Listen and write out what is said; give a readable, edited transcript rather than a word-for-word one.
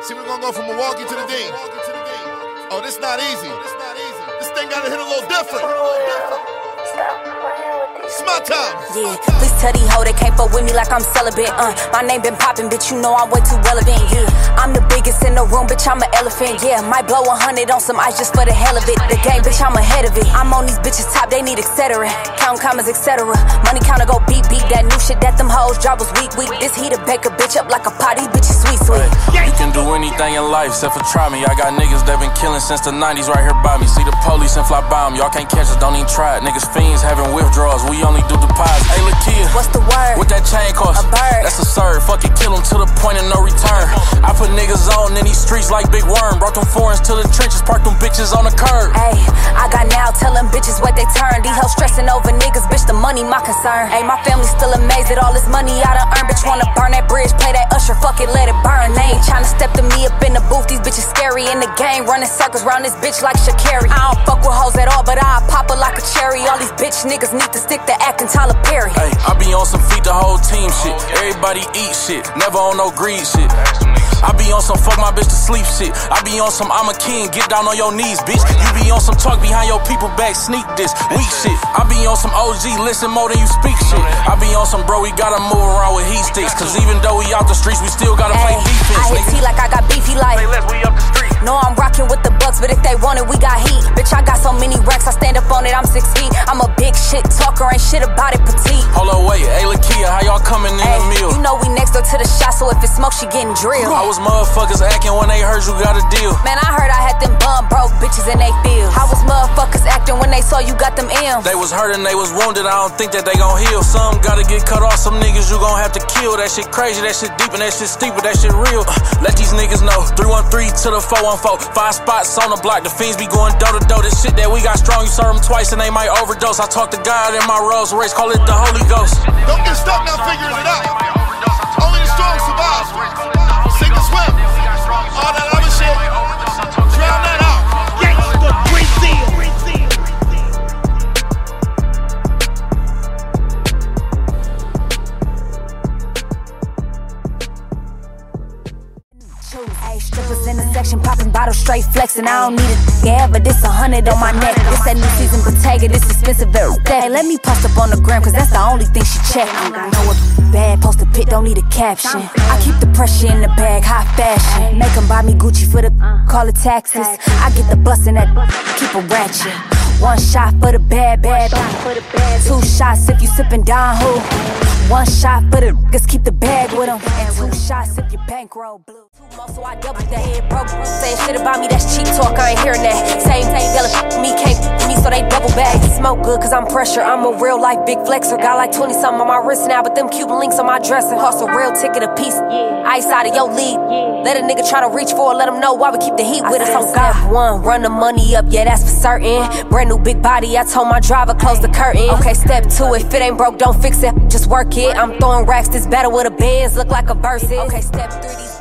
See, we're gonna go from Milwaukee to the D. Oh, this not easy. This thing gotta hit a little different. It's my time. Yeah, please tell these hoes they can't fuck with me like I'm celibate. My name been poppin', bitch, you know I'm way too relevant. Yeah, I'm the biggest in the room, bitch, I'm an elephant. Yeah, might blow 100 on some ice just for the hell of it. The game, bitch, I'm ahead of it. I'm on these bitches' top, they need Excedrin. Countin' commas, etc. Money counter go beep, beep. That new shit that them hoes drop was weak. This heater bake a bitch up like a pot. These bitches sweet. You can do anything in life except for try me. I got niggas that been killing since the 90s right here by me. See the police and fly by them. Y'all can't catch us, don't even try it. Niggas fiends having withdrawals. We only do deposits. Hey, Lakeyah, what's the word? What that chain cost? A bird. That's absurd. Fuck it, kill them to the point of no return. I put niggas on in these streets like Big Worm. Brought them foreigns to the trenches, parked them bitches on the curb. Hey, I got now, tell them bitches what they turn. These hoes stressing over niggas, bitch, the money my concern. Hey, my family still amazed at all this money I done earned. Bitch, wanna burn that bridge, play that Usher, fuck it, let it burn. They ain't tryna step to me up in the booth. These bitches scary in the game, running circles round this bitch like Shakari. I don't fuck with hoes at all, but I pop her like a cherry. All these bitch niggas need to stick to acting Tyler Perry. Hey, I be on some feet the whole team shit. Everybody eat shit, never on no greed shit. I be on some fuck my bitch to sleep shit. I be on some I'm a king, get down on your knees, bitch. You be on some talk behind your people back, sneak this, weak shit. I be on some OG, listen more than you speak shit. I be on some bro, we gotta move around with heat sticks. Cause even though we out the streets, we still gotta play defense. I hit T like I got beefy like. We up the street. No, I'm rocking with the Bucks, but if they want it, we got heat. Bitch, I got so many racks, I stand up on it, I'm 6 feet. I'm a big shit talker, ain't shit about it, petite. Hold up, wait, hey Lakeyah, how y'all coming in the meal? You know we next door to the shot, so if it smoke, she getting drilled. I was motherfuckers acting when they heard you got a deal. Man, I heard I had them bum broke bitches in they fields. How was motherfuckers acting when they saw you got them M's? They was hurting, they was wounded, I don't think that they gon' heal. Some gotta get cut off, some niggas you gon' have to kill. That shit crazy, that shit deep, and that shit steep, but that shit real. Let these niggas know, 313 to the 414. 5 spots on the block, the fiends be going door to door. This shit that we got strong, you serve them twice and they might overdose. I talk to God in my Rolls Royce, call it the Holy Ghost. Don't get stuck now figuring it out. Only the strong survive. Sink or swim. All that other shit, drown that out. Gangsta Grizzley. Hey, strippers in the section, popping bottles, straight flexing. I don't need it, yeah, but this 100 on my neck. This that new season Bottega, this expensive very thick. Hey, let me post up on the gram, cause that's the only thing she check. Know what bad, post a pic, don't need a caption. I keep the pressure in the bag, high fashion. Make them buy me Gucci for the call it taxes. I get the bus and that keep a ratchet. 1 shot for the bad, 2 shots if you sippin' Don Who. 1 shot for the niggas, keep the bag with them. And 2 shots if your bankroll blue. 2 more, so I double that. Head broke, saying shit about me, that's cheap talk, I ain't hearing that. Same yelling me, can't me, so they double bag. Smoke good, cause I'm pressure, I'm a real life big flexer. Got like 20 something on my wrist now, but them Cuban links on my dresser. Cost a real ticket a piece, ice out of your league. Let a nigga try to reach for it, let him know why we keep the heat with us on God. 1, run the money up, yeah, that's for certain. Brand new big body, I told my driver, close the curtain. Okay, step 2, if it ain't broke, don't fix it, just work it. I'm throwing racks, this battle with a Benz, look like a verse. Okay, step 3, these